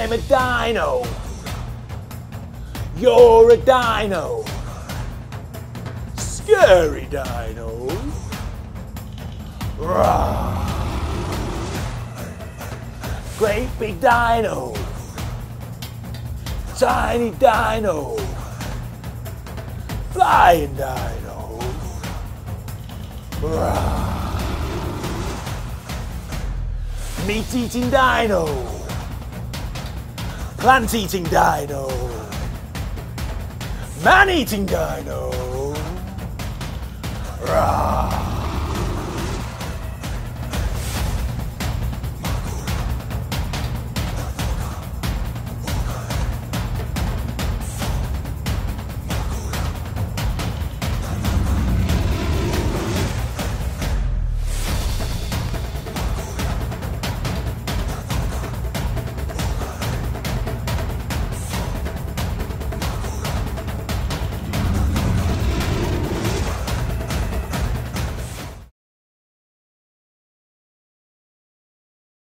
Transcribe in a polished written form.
I'm a dino. You're a dino. Scary dino. Rawr. Great big dino. Tiny dino. Flying dino. Rawr. Meat-eating dino. Plant-eating dino. Man-eating dino. Rawr.